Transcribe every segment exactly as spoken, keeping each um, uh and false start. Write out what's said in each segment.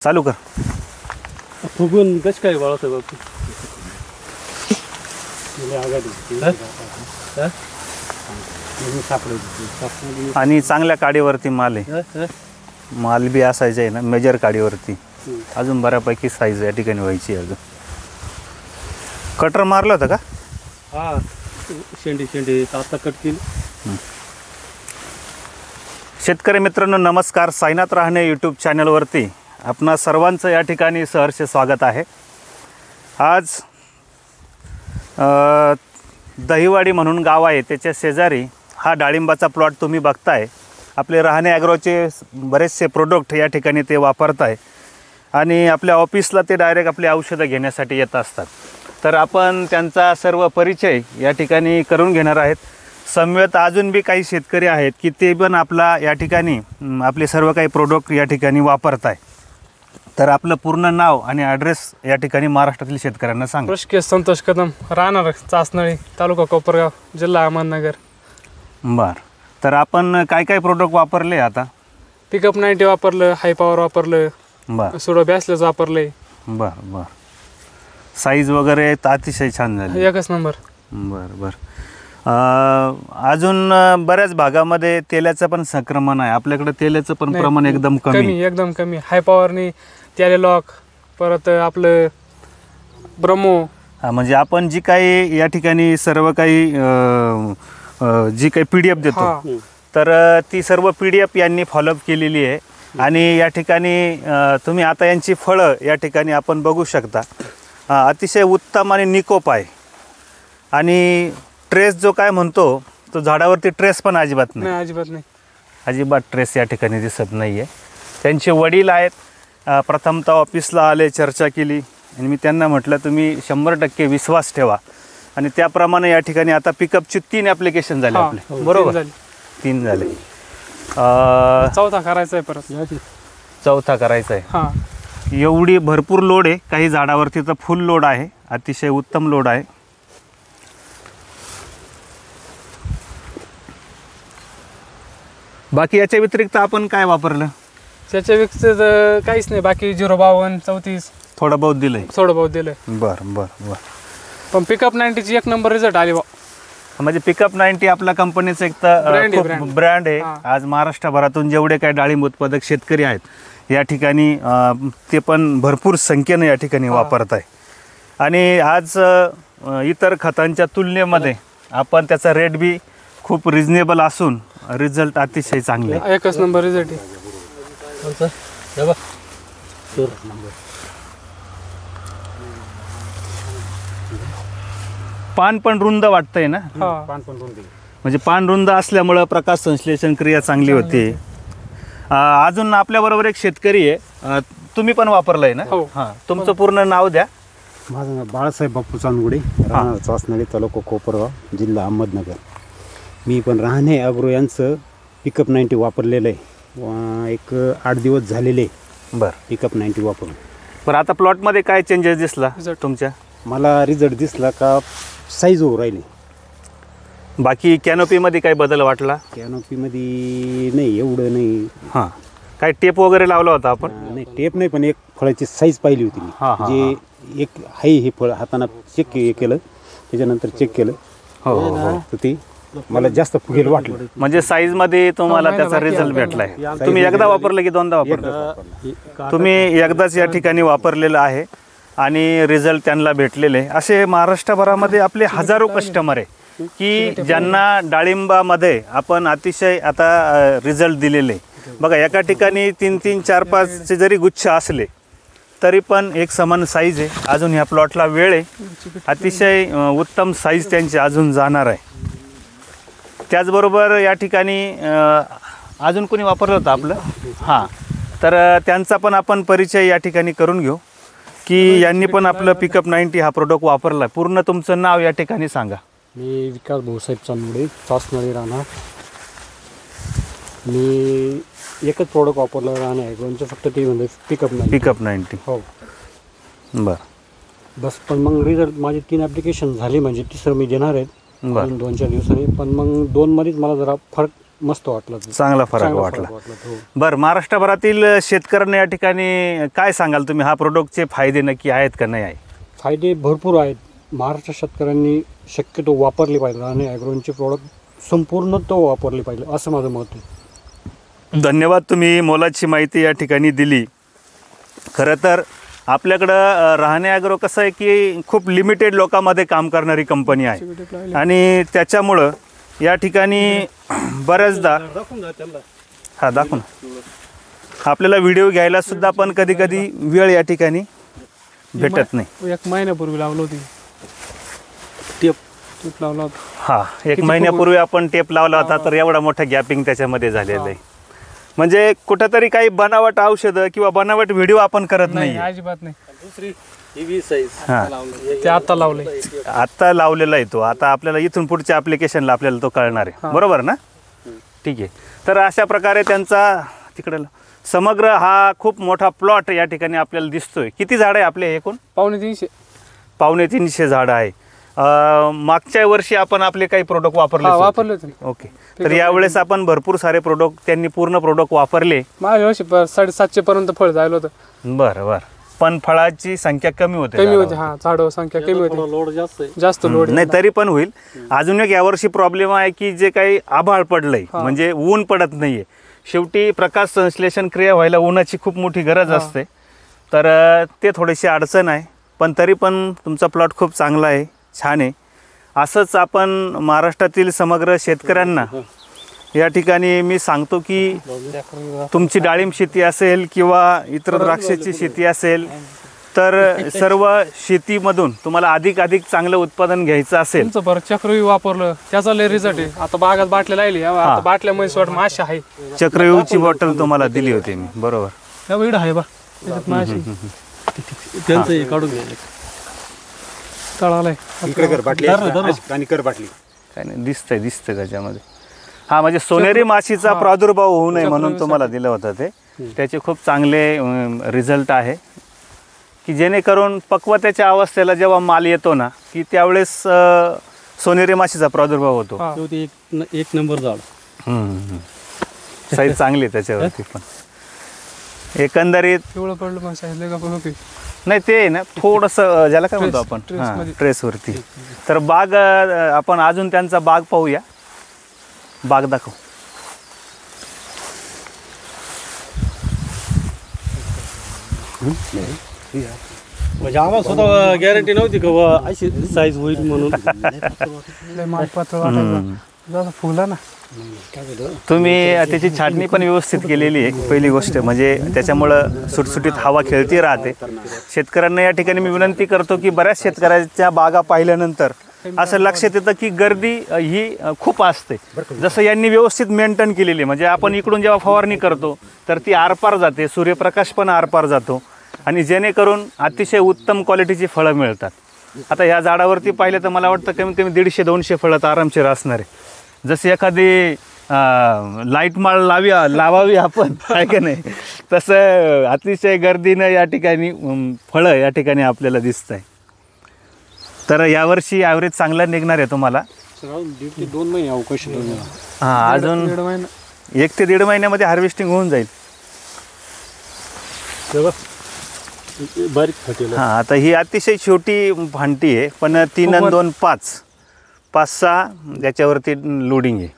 चालू कर. फुगून कसं काय बाळासाहेब बापू आणि चांगल्या काडीवरती माल आहे. माल बी असायचं आहे ना मेजर काडीवरती. अजून बऱ्यापैकी साईज या ठिकाणी व्हायची. अजून कटर मारलं होतं का? हा शेंडी शेंडी आता कट केली. शेतकरी मित्रांनो नमस्कार. साईनाथ रहाणे यूट्यूब चॅनलवरती आपणा सर्वांचं या ठिकाणी सहर्ष स्वागत आहे. आज दहिवाडी म्हणून गाव आहे, त्याच्या शेजारी हा डाळिंबाचा प्लॉट तुम्ही बघताय. आपले रहाणे ॲग्रोचे बरेचसे प्रोडक्ट या ठिकाणी ते वापरत आहे आणि आपल्या ऑफिसला ते डायरेक्ट आपली औषधं घेण्यासाठी येत असतात. तर आपण त्यांचा सर्व परिचय या ठिकाणी करून घेणार आहेत. समवेत अजून बी काही शेतकरी आहेत की ते पण आपला या ठिकाणी आपले सर्व काही प्रोडक्ट या ठिकाणी वापरत आहे. तर आपलं पूर्ण नाव आणि ॲड्रेस या ठिकाणी महाराष्ट्रातील शेतकऱ्यांना सांगा. ऋषिकेश संतोष कदम, राहणार चासनळी, तालुका कोपरगाव, जिल्हा अहमदनगर. बरं, तर आपण काय काय प्रोडक्ट वापरले आता? पिकअप नाईन्टी वापरलं, हाय पॉवर वापरलं, बरं सुडो बॅसलेस वापरले. बरं बरं साईज वगैरे अतिशय छान झाली, एकच नंबर. बरं बरं अजून बऱ्याच भागामध्ये तेलाचं पण संक्रमण आहे. आपल्याकडे तेलाचं पण प्रमाण एकदम कमी कमी एकदम कमी. हाय पॉवरनी त्याले लॉक, परत आपलं ब्रह्मो. हा, म्हणजे आपण जी काही या ठिकाणी सर्व काही जी काही पी डी एफ देतो तर ती सर्व पी डी एफ यांनी फॉलोअप केलेली आहे. आणि या ठिकाणी तुम्ही आता यांची फळं या ठिकाणी आपण बघू शकता. अतिशय उत्तम आणि निकोप आहे. आणि ट्रेस जो काय म्हणतो तो झाडावरती ट्रेस पण अजिबात नाही. अजिबात नाही, अजिबात ट्रेस या ठिकाणी दिसत नाही आहे. त्यांचे वडील आहेत. प्रथमतः ऑफिसला आले, चर्चा केली आणि मी त्यांना म्हटलं तुम्ही शंभर टक्के विश्वास ठेवा. आणि त्याप्रमाणे या ठिकाणी आता पिकअपची तीन ॲप्लिकेशन झाले आपले, बरोबर? तीन झाले. चौथा करायचा आहे, परत चौथा करायचा आहे. हां, एवढी भरपूर लोड आहे. काही झाडावरती तर फुल लोड आहे, अतिशय उत्तम लोड आहे. बाकी याच्या व्यतिरिक्त आपण काय वापरलं? त्याच्या व्यतिरिक्त काहीच नाही. बाकी झिरो बावन्न चौतीस थोडं बहुत दिलंय, थोडं बहुत दिलंय. बरं बरं बरं पण पिकअप नाईन्टीची एक नंबर रिझल्ट आले बा. म्हणजे पिकअप नाईन्टी आपल्या कंपनीचं एक तर खूप ब्रँड आहे. आज महाराष्ट्रभरातून जेवढे काही डाळिंब उत्पादक शेतकरी आहेत या ठिकाणी ते पण भरपूर संख्येने या ठिकाणी वापरत आहे. आणि आज इतर खतांच्या तुलनेमध्ये आपण त्याचा रेट बी खूप रिजनेबल असून रिझल्ट अतिशय चांगले. एकच नंबर रिझल्ट आहे. पान पण रुंद वाटतंय ना? पान पण रुंद, म्हणजे पान रुंद असल्यामुळं प्रकाश संश्लेषण क्रिया चांगली होते. अजून आपल्याबरोबर एक शेतकरी आहे, तुम्ही पण वापरलंय ना? हां, तुमचं पूर्ण नाव द्या. माझं नाव बाळासाहेब बापू चांदगुडे, राहणार चासनळी, तालुका कोपरगाव, जिल्हा अहमदनगर. मी पण रहाणे ॲग्रो यांचं पिकअप नाईन्टी वापरलेलं आहे. एक आठ दिवस झालेले बरं पिकअप नाईन्टी वापरून. बरं, आता प्लॉटमध्ये काय चेंजेस दिसला तुमच्या? मला रिझल्ट दिसला का साईज होऊ राहिली. बाकी कॅनोपीमध्ये काही बदल वाटला? कॅनोपीमध्ये नाही, एवढं नाही. हां, काय टेप वगैरे लावला होता आपण? नाही, टेप नाही, पण एक फळाची साईज पाहिली होती मी. हां हां, जे एक आहे हे फळ हाताना चेक केलं, त्याच्यानंतर चेक केलं. हो हो, तर ते मला जास्त फुगेल वाटलं. म्हणजे साईज मध्ये तुम्हाला त्याचा रिझल्ट भेटलाय. तुम्ही एकदा वापरलं की दोनदा वापरलं? तुम्ही एकदाच या ठिकाणी वापरलेलं आहे आणि रिझल्ट त्यांना भेटलेले. असे महाराष्ट्रभरामध्ये आपले हजारो कस्टमर आहे की ज्यांना डाळिंबामध्ये आपण अतिशय आता रिझल्ट दिलेले. बघा, एका ठिकाणी तीन तीन चार पाचचे जरी गुच्छ असले तरी पण एक समान साईज आहे. अजून ह्या प्लॉटला वेळ आहे, अतिशय उत्तम साईज त्यांची अजून जाणार आहे. त्याचबरोबर या ठिकाणी अजून कोणी वापरलं होतं आपलं? हां, तर त्यांचा पण आपण परिचय या ठिकाणी करून घेऊ की यांनी पण आपलं पिकअप नाईन्टी हा प्रोडक्ट वापरला. पूर्ण तुमचं नाव या ठिकाणी सांगा. मी विकास भाऊसाहेब चांदगुडे, चासनळी राहणार. मी एकच प्रोडक्ट वापरलं राहणार आहे, फक्त ते म्हणजे पिकअप नाईन्टी. पिकअप नाईन्टी, हो. बरं बस. पण मग रिझल्ट माझे तीन ॲप्लिकेशन झाले, म्हणजे तिसरं मी देणार आहेत दोन चार दिवसांनी. पण मग दोनमध्येच मला जरा फरक मस्त वाटलं ते. चांगला फरक चांगला वाटला. फरक वाटला, हो. बरं, महाराष्ट्रभरातील शेतकऱ्यांना या ठिकाणी काय सांगाल तुम्ही, हा प्रोडक्टचे फायदे नक्की आहेत का नाही आहे? फायदे भरपूर आहेत. महाराष्ट्र शेतकऱ्यांनी शक्यतो वापरले पाहिजे राणे ॲग्रोचे प्रोडक्ट, संपूर्ण तो वापरले पाहिजे असं माझं मत आहे. धन्यवाद, तुम्ही मोलाची माहिती या ठिकाणी दिली. खरं तर आपल्याकडं राहणे ॲग्रो कसं आहे की खूप लिमिटेड लोकांमध्ये काम करणारी कंपनी आहे आणि त्याच्यामुळं या ठिकाणी बऱ्याचदा हा दाखवून आपल्याला व्हिडिओ घ्यायला सुद्धा पण कधी कधी वेळ या ठिकाणी भेटत नाही. एक महिन्यापूर्वी लावलं होती टेप टेप लावला होता. हा, एक महिन्यापूर्वी आपण टेप लावला होता, तर एवढा मोठा गॅपिंग त्याच्यामध्ये झालेलं आहे. म्हणजे कुठंतरी काही बनावट औषधं किंवा बनावट व्हिडिओ आपण करत नाही, नाही. अजिबात नाही. दुसरी ही साईज हा, ते आता लावले. आता लावलेला आहे तो. आता आपल्याला इथून पुढच्या ॲप्लिकेशनला आपल्याला तो कळणार आहे, बरोबर ना? ठीक आहे. तर अशा प्रकारे त्यांचा तिकडे समग्र हा खूप मोठा प्लॉट या ठिकाणी आपल्याला दिसतोय. किती झाड आहे आपले एकूण? पावणे तीनशे पावणे तीनशे झाडं आहे. अं, मागच्या वर्षी आपण आपले काही प्रोडक्ट वापरले हा, होते. वापरले होते. ओके. तर यावेळेस आपण भरपूर सारे प्रोडक्ट, त्यांनी पूर्ण प्रोडक्ट वापरले. माझ्या वर्षी प- साडेसातशे पर्यंत फळ जायला होतं. बरं बरं. पण फळाची संख्या कमी होते. कमी होते. झाडावर. हा, झाड संख्या कमी होती. लोड जास्त आहे. जास्त लोड नाही, तरी पण होईल. अजून एक यावर्षी प्रॉब्लेम आहे की जे काही आभाळ पडलंय, म्हणजे ऊन पडत नाहीये. शेवटी प्रकाश संश्लेषण क्रिया व्हायला उन्हाची खूप मोठी गरज असते. तर अं, ते थोडीशी अडचण आहे. पण तरी पण तुमचा प्लॉट खूप चांगला आहे, छान आहे. असंच आपण महाराष्ट्रातील समग्र शेतकऱ्यांना या ठिकाणी मी सांगतो की तुमची डाळिंब शेती असेल किंवा इतर द्राक्षाची शेती असेल, तर सर्व शेतीमधून तुम्हाला अधिक अधिक चांगलं उत्पादन घ्यायचं असेल. तुमचं बरं चक्रवी वापरलं, त्याचा लय रिझल्ट आहे. आता बागात बाटल्या राहिली, आता बाटल्यामध्ये सोड माशी आहे. चक्रव्यूहची बॉटल तुम्हाला दिली होती मी, बरोबर? या इकडं आहे बा, त्याच्यात माशी त्यांचं हे काढून घ्यायला तळालाय. इकडे कर बाटली आणि कर बाटली. काय नाही, दिसतंय दिसतंय त्याच्यामध्ये. हा, म्हणजे सोनेरी माशीचा प्रादुर्भाव होऊ नये म्हणून तुम्हाला दिलं होतं ते. त्याचे खूप चांगले रिझल्ट आहे की जेणेकरून पक्वतेच्या अवस्थेला जेव्हा माल येतो ना, की त्यावेळेस अं, सोनेरी माशीचा प्रादुर्भाव होतो. शेवटी एक एक नंबर झाड. साईज चांगली आहे त्याच्यावरती. पण एकंदरीत पिवळं पडलं माशी आहे, लय का पण होती. नाही, ते आहे ना थोडंसं ज्याला काय म्हणतो आपण, ट्रेस हां, मध्ये. ट्रेसवरती. तर बाग अं, आपण अजून त्यांचा बाग पाहूया. बाग दाखव. म्हणजे आम्हाला स्वतः गॅरंटी नव्हती का बुवा अशी साईज होईल म्हणून. लय माल पातळ वाटायचा. जसं फुगला ना. तुम्ही त्याची छाटणी पण व्यवस्थित केलेली आहे, पहिली गोष्ट म्हणजे. त्याच्यामुळं सुटसुटीत हवा खेळती राहते. शेतकऱ्यांना या ठिकाणी मी विनंती करतो की बऱ्याच शेतकऱ्याच्या बागा पाहिल्यानंतर असं लक्षात येतं की गर्दी ही खूप असते. जसं यांनी व्यवस्थित मेंटेन केलेली, म्हणजे आपण इकडून जेव्हा फवारणी करतो तर ती आरपार जाते, सूर्यप्रकाश पण आरपार जातो आणि जेणेकरून अतिशय उत्तम क्वालिटीची फळं मिळतात. आता ह्या झाडावरती पाहिलं तर मला वाटतं कमीत कमी दीडशे दोनशे फळं तर आरामशीर असणार आहे. जशी एखादी लाईट माळ लावी लावावी आपण, आहे का नाही, तसं अतिशय गर्दीनं या ठिकाणी फळं या ठिकाणी आपल्याला दिसत आहे. तर यावर्षी ॲव्हरेज चांगला निघणार आहे तुम्हाला. दीड ते दोन महिने अवकाश आहे. हां, अजून दीड महिना. एक ते दीड महिन्यामध्ये हार्वेस्टिंग होऊन जाईल. बारीक फाटेल. हां, आता ही अतिशय छोटी भांटी आहे, पण तीन आणि दोन पाच पाच सहा त्याच्यावरती लोडिंग आहे.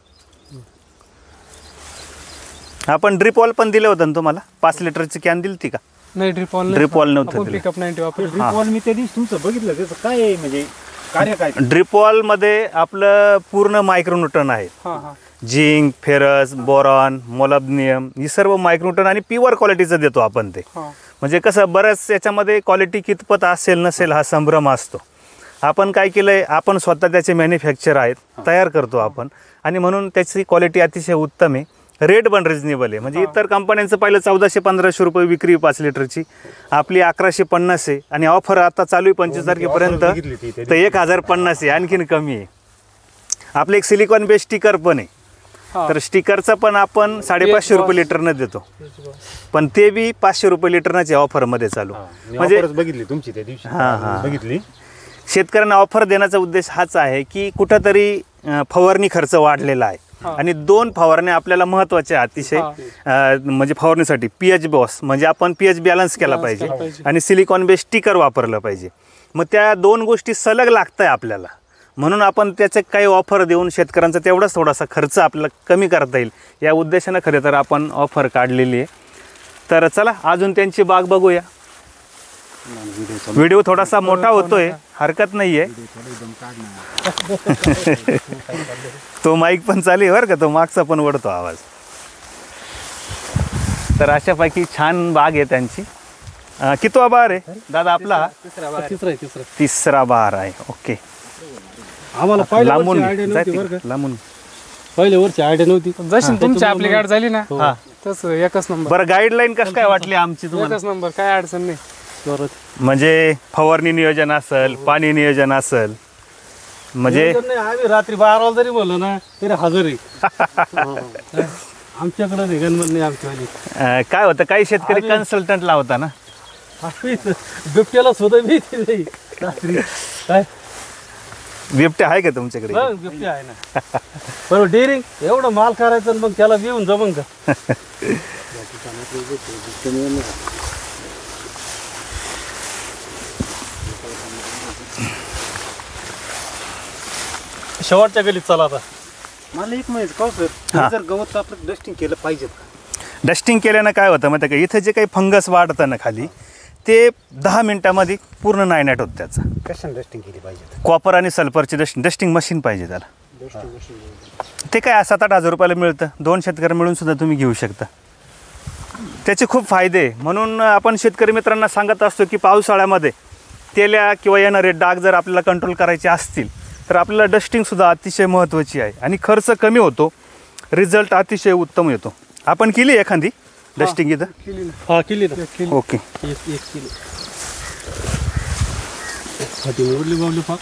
आपण ड्रिप वॉल पण दिलं होतं ना तुम्हाला? पाच लिटरची कॅन दिली ती का? नाही, ड्रिप ऑल ड्रिप वॉल नव्हतं दिलं. पिकअप नाईन्टी वापर. ड्रिप वॉल मी त्या दिवशी तुमचं बघितलं, त्याचं काय आहे म्हणजे कार्य काय? ड्रिप वॉलमध्ये आपलं पूर्ण मायक्रोन्यूटन आहे. हां हां. झिंक, फेरस, बोरॉन, मोलॅब्नियम ही सर्व मायक्रोन्यूटन आणि प्युअर क्वालिटीचं देतो आपण ते. हां. म्हणजे कसं बरंच याच्यामध्ये क्वालिटी कितपत असेल नसेल हा संभ्रम असतो. आपण काय केलं आहे, आपण स्वतः त्याचे मॅन्युफॅक्चर आहेत, तयार करतो आपण, आणि म्हणून त्याची क्वालिटी अतिशय उत्तम आहे. रेट पण रिजनेबल आहे. म्हणजे इतर कंपन्यांचं पहिलं चौदाशे पंधराशे रुपये विक्री पाच लिटरची, आपली अकराशे पन्नास आहे. आणि ऑफर आता चालू आहे पंचवीस तारखेपर्यंत, तर एक हजार पन्नास आहे, आणखीन कमी आहे. आपलं एक सिलिकॉन बेस स्टिकर पण आहे. तर स्टिकरचं पण आपण साडेपाचशे रुपये लिटरनं देतो, पण ते बी पाचशे रुपये लिटरनाची ऑफरमध्ये चालू. म्हणजे बघितली तुमची त्या दिवशी. हां हां बघितली. शेतकऱ्यांना ऑफर देण्याचा उद्देश हाच आहे की कुठंतरी फवारणी खर्च वाढलेला आहे. आणि दोन फवारण्या आपल्याला महत्त्वाच्या अतिशय अं, म्हणजे फवारणीसाठी पी एच बॉस म्हणजे आपण पी एच बॅलन्स केला पाहिजे आणि सिलिकॉन बेस स्टिकर वापरलं पाहिजे. मग त्या दोन गोष्टी सलग लागत आहे आपल्याला, म्हणून आपण त्याचे काही ऑफर देऊन शेतकऱ्यांचा तेवढाच थोडासा खर्च आपल्याला कमी करता येईल या उद्देशानं खरे तर आपण ऑफर काढलेली आहे. तर चला अजून त्यांची बाग बघूया. व्हिडिओ थोडासा मोठा होतोय, हरकत नाही आहे. तो माईक पण चालू आहे बरं का, तो मागचा पण ओढतो आवाज. तर अशापैकी छान बाग आहे त्यांची. अं, कितवा बार आहे दादा आपला? तिसरा आहे तिसरा. तिसरा बार आहे. ओके. आम्हाला पहिल्या लांबून वर्षी आयडिया नव्हती बरं का. जाते, लांबून पहिल्या वर्षी आयडिया नव्हती. जशी तुमची आपली गाडी झाली ना हा. तस एकच नंबर. बरं गाईडलाईन कसं काय वाटली आमची तुम्हाला? एकच नंबर, काय अडचण नाही. म्हणजे फवारणी नियोजन असेल, पाणी नियोजन असेल, म्हणजे नाही, आम्ही रात्री बाराला जरी बोललो ना तरी हजर आहे. आमच्याकडे निघणं नाही आमच्यावाली. अं, काय होतं काही शेतकरी कन्सल्टंट लावता ना, बिबट्याला सुद्धा भीती नाही रात्री. काय बिबट्या आहे का तुमच्याकडे? हा, बिबट्या आहे ना. बरोबर डेअरिंग एवढं माल करायचं आणि मग त्याला येऊन जमन का? शेवटच्या गलीत चला आता. मला एक माहिती का सर, हा. जर गवत आपलं डस्टिंग केलं पाहिजे का? डस्टिंग केल्यानं काय होतं माहिती आहे का, इथं जे काही फंगस वाढतं ना खाली, ते दहा मिनिटामध्ये पूर्ण नायनाट होतं. त्याचं कशाने डस्टिंग केली पाहिजे? कॉपर आणि सल्फरची डस्ट डस्टिंग मशीन पाहिजे त्याला. ते काय सात आठ हजार रुपयाला मिळतं, दोन शेतकरी मिळून सुद्धा तुम्ही घेऊ शकता. त्याचे खूप फायदे आहे. म्हणून आपण शेतकरी मित्रांना सांगत असतो की पावसाळ्यामध्ये तेल्या किंवा येणारे डाग जर आपल्याला कंट्रोल करायचे असतील तर आपल्याला डस्टिंगसुद्धा अतिशय महत्त्वाची आहे आणि खर्च कमी होतो, रिझल्ट अतिशय उत्तम येतो. आपण केली एखादी डस्टिंग इथं? हा केली ना. ओके. एक एक किलो ती ओढली बावली पाक.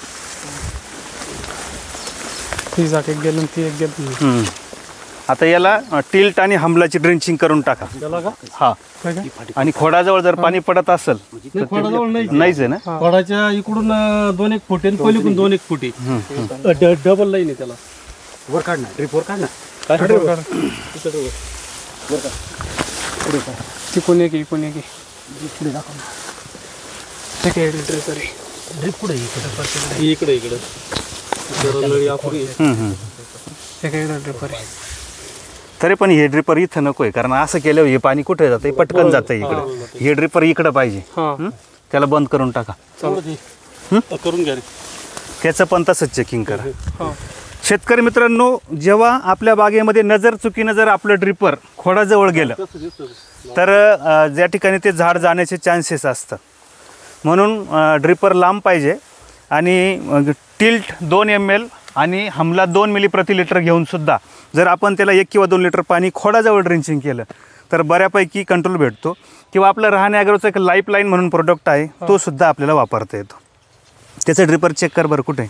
ती जात एक गेलं ती एक गेलं. हम्म. आता याला टिल्ट आणि हमलाची ड्रिंचिंग करून टाका. त्याला का हा. आणि खोडाजवळ जर पाणी पडत असेल नाही, खोडाजवळ नाही. नाहीच आहे ना? खोडाच्या इकडून अं, दोन एक फुटे आणि पलीकडून दोन एक फुटे डबल लाईन आहे त्याला. वर काढ ना, ड्रिप वर काढ ना. तिकून एक इकून एक ड्रिप पुढे इकडे इकडे इकडे नळी आपुरी आहे. हम्म, हम्म. ड्रिपर आहे. तरी पण हे ड्रिपर इथं नको आहे, कारण असं केल्यावर हे पाणी कुठे जातं, पटकन जातं इकडे. हे ड्रिपर इकडं पाहिजे. हं? त्याला बंद करून टाका. करून घ्या रे. त्याचं पण तसंच चेकिंग करा. हो. शेतकरी मित्रांनो, जेव्हा आपल्या बागेमध्ये नजर चुकीनं जर आपलं ड्रिपर खोडाजवळ गेलं तर अ, ज्या ठिकाणी ते झाड जाण्याचे चान्सेस असतात. म्हणून ड्रिपर लांब पाहिजे आणि टिल्ट दोन एम एल आणि हमला दोन मिली प्रति लिटर घेऊन सुद्धा जर आपण त्याला एक किंवा दोन लिटर पाणी खोडाजवळ ड्रिंचिंग केलं तर बऱ्यापैकी कंट्रोल भेटतो. किंवा आपलं राहणे ॲग्रोचं एक लाईफ लाईन म्हणून प्रोडक्ट आहे, तो सुद्धा आपल्याला वापरता येतो. त्याचं ड्रिपर चेक कर बरं कुठे.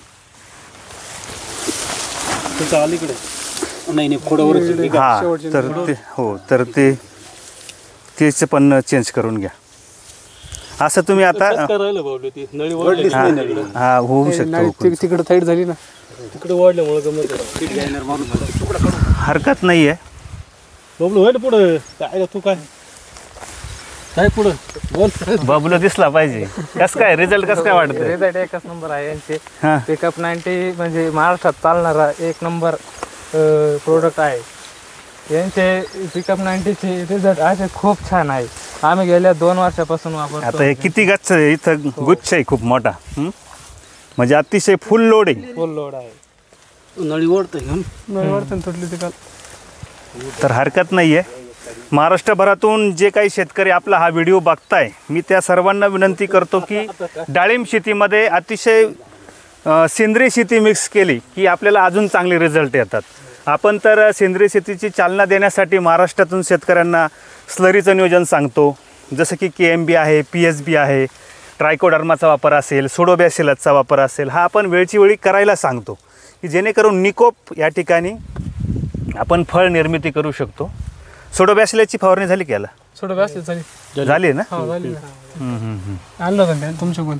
तुमचं अलीकडे नाही नाही खोडावर हा, तर ते हो तर ते त्याचं पण चेंज करून घ्या. असं तुम्ही आता राहिलं बावली ती नळी वाढली हा हा, होऊ शकतो. तिकडे साईड झाली ना, तिकडे वाढल्यामुळे गमत हरकत नाही आहे. बबलू होईल पुढं काय तू काय काय पुढं बोल. बबलू दिसला पाहिजे. कसं काय रिझल्ट कसं काय वाटतं? रिझल्ट एकच नंबर आहे यांचे. हां पिकअप नाईन्टी म्हणजे महाराष्ट्रात चालणारा एक नंबर प्रोडक्ट आहे. यांचे पिकअप नाईन्टीचे रिझल्ट असे खूप छान आहे. आम्ही गेल्या दोन वर्षापासून वापरतो. आता हे किती गच्च आहे इथं, गुच्छ आहे खूप मोठा. हं? म्हणजे अतिशय फुल लोड आहे. फुल लोड आहे. नळी ओढतंय नळी वाढतं तुटली ती काल. तर हरकत नाही आहे. महाराष्ट्रभरातून जे काही शेतकरी आपला हा व्हिडिओ बघताय, मी त्या सर्वांना विनंती करतो की डाळिंब शेतीमध्ये अतिशय अ, सेंद्रिय शेती मिक्स केली की आपल्याला अजून चांगले रिझल्ट येतात. आपण तर सेंद्रिय शेतीची चालना देण्यासाठी महाराष्ट्रातून शेतकऱ्यांना स्लरीचं नियोजन सांगतो, जसं की के एम बी आहे, पी एस बी आहे, ट्रायकोडर्माचा वापर असेल, सोडोबॅसिलसचा वापर असेल, हा आपण वेळची वेळी करायला सांगतो की जेणेकरून निकोप या ठिकाणी आपण फळ निर्मिती करू शकतो. सोडोबॅसिलची फवारणी झाली की याला? थोडं व्यवस्थित झाली. झाली ना? हो झाली ना. हम्म, हम्म, हम्म. आणलं होतं ना तुमच्याकडून.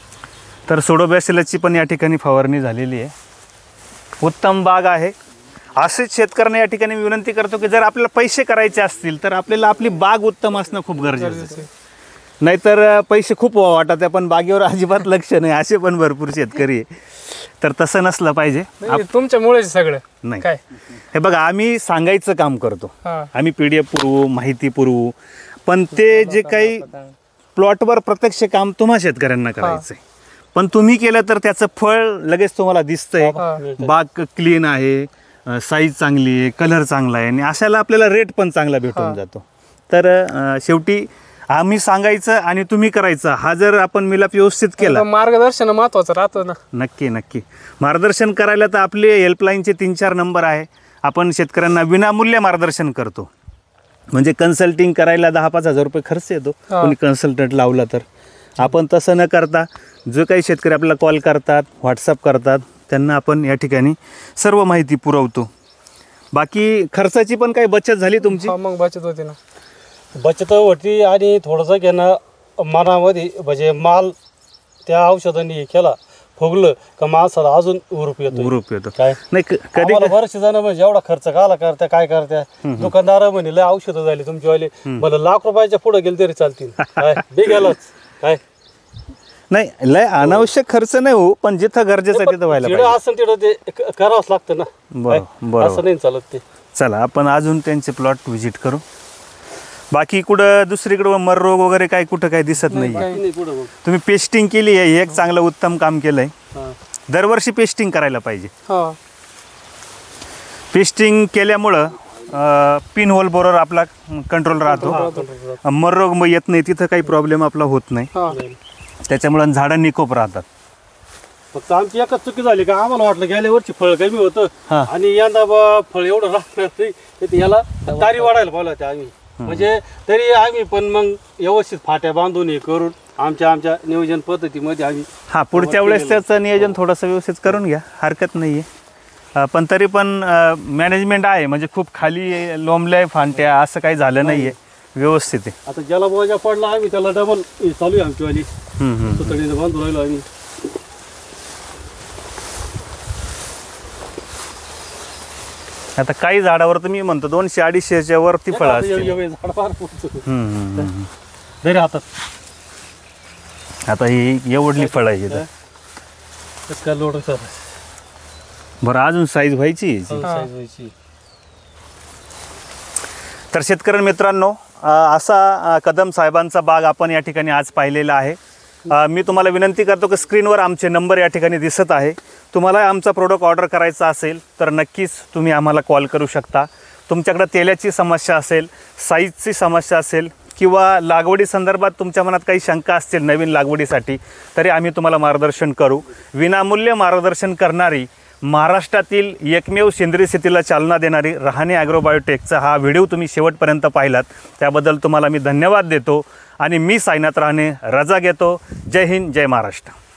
तर सोडोबॅसिलची पण या ठिकाणी फवारणी झालेली आहे. उत्तम बाग आहे असेच शेतकऱ्यांना या ठिकाणी मी विनंती करतो की जर आपल्याला पैसे करायचे असतील तर आपल्याला आपली बाग उत्तम असणं खूप गरजेचं आहे. नाहीतर पैसे खूप वाटत आहे पण बागेवर अजिबात लक्ष नाही, असे पण भरपूर शेतकरी आहे. तर तसं नसलं पाहिजे. नाही, तुमच्यामुळेच सगळं नाही काय हे बघा, आम्ही सांगायचं काम करतो, हा. आम्ही पी डी एफ पुरवू, माहिती पुरवू, पण ते जे काही प्लॉटवर प्रत्यक्ष काम तुम्हा शेतकऱ्यांना करायचं आहे. पण तुम्ही केलं तर त्याचं फळ लगेच तुम्हाला दिसतंय. बाग क्लीन आहे, साईज चांगली आहे, कलर चांगला आहे आणि अशाला आपल्याला रेट पण चांगला भेटून जातो. तर अं, शेवटी आम्ही सांगायचं आणि तुम्ही करायचं, हा जर आपण मिलाप व्यवस्थित केला, मार्गदर्शन महत्वाचं राहतं ना. नक्की नक्की मार्गदर्शन करायला तर आपले हेल्पलाईनचे तीन चार नंबर आहे. आपण शेतकऱ्यांना विनामूल्य मार्गदर्शन करतो. म्हणजे कन्सल्टिंग करायला दहा पाच हजार रुपये खर्च येतो कोणी कन्सल्टंट लावला तर. आपण तसं न करता जो काही शेतकरी आपल्याला कॉल करतात, व्हॉट्सअप करतात, त्यांना आपण या ठिकाणी सर्व माहिती पुरवतो. बाकी खर्चाची पण काही बचत झाली तुमची? हा, मग बचत होती ना. बचत होती आणि थोडंसं घेणं मनामध्ये म्हणजे माल त्या औषधांनी हे केला फुगलं का माणसाला अजून उरूप येतो. ग्रुप येतो काय नाही क- कधी आम्हाला बरेचसे जण म्हणजे एवढा खर्च काला करत्या काय करत्या दुकानदार म्हणे लय औषधं झाली तुमची वाले, मला लाख रुपयाच्या पुढे गेले तरी चालतील. काय बिघालच काय नाही, लय अनावश्यक खर्च नाही हो, पण जिथं गरजेचं आहे तिथं व्हायला जिथं पाहिजे. असं तिथं ते क- करावंच लागतं ना. बरं काय? बरोबर. असं नाही चालत ते. चला आपण अजून त्यांचे प्लॉट व्हिजिट करू. बाकी कुठं दुसरीकडं मर रोग वगैरे काय कुठं काही दिसत नाही. बाकी नाही पुढं मग. तुम्ही पेस्टिंग केली आहे, हे एक चांगलं उत्तम काम केलंय. हा. दरवर्षी पेस्टिंग करायला पाहिजे. हा. पेस्टिंग केल्यामुळं पिन होल बरोबर आपला कंट्रोल राहतो, मर रोग मग येत नाही, तिथं काही प्रॉब्लेम आपला होत नाही. हा. त्याच्यामुळं झाडं निकोप राहतात. फक्त आमची एकच चुकी झाली का आम्हाला वाटलं गेल्या वर्षी फळ कमी होतं हा. आणि यंदा बा फळ एवढं राहणार नाही, तर याला तारी वाढायला पाहिलं होत्या आम्ही. म्हणजे तरी आम्ही पण मग व्यवस्थित फाट्या बांधून हे करून आमच्या आमच्या नियोजन पद्धतीमध्ये आम्ही हां, पुढच्या वेळेस त्याचं नियोजन थोडंसं व्यवस्थित करून घ्या, हरकत नाही आहे. पण तरी पण मॅनेजमेंट आहे, म्हणजे खूप खाली लोंबल्या फांट्या असं काही झालं नाही आहे, व्यवस्थित आहे. आता ज्याला बोजा पडला आम्ही त्याला डबल चालू आहे आमची वाली हम्म, हम्म. सुतळीने बांधून राहिलो आम्ही. आता काही झाडावर तर मी म्हणतो दोनशे अडीचशेच्या वरती फळं आता असतील. एव- एव- झाड फार मोठं. हम्म, हम्म, हम्म. धरे हातात आता ही एवढली फळं आहे इथं. कसं काय लोड सर बरं, अजून साईज व्हायची आहे याची. साईज व्हायची. तर शेतकरी मित्रांनो, अ, असा अ, कदम साहेबांचा बाग आपण या ठिकाणी आज पाहिलेला आहे. अ, मी तुम्हाला विनंती करतो की स्क्रीनवर आमचे नंबर या ठिकाणी दिसत आहे. तुम्हाला आमचा प्रोडक्ट ऑर्डर करायचा असेल तर नक्कीच तुम्ही आम्हाला कॉल करू शकता. तुमच्याकडं तेलाची समस्या असेल, साईजची समस्या असेल किंवा लागवडी संदर्भात तुमच्या मनात काही शंका असतील नवीन लागवडीसाठी, तरी आम्ही तुम्हाला मार्गदर्शन करू. विनामूल्य मार्गदर्शन करणारी, महाराष्ट्रातील एकमेव सेंद्रिय शेतीला चालना देणारी रहाणे ॲग्रोबायोटेकचा हा व्हिडिओ तुम्ही शेवटपर्यंत पाहिलात त्याबद्दल तुम्हाला मी धन्यवाद देतो आणि मी साईनाथ रहाणे रजा घेतो. जय हिंद, जय महाराष्ट्र.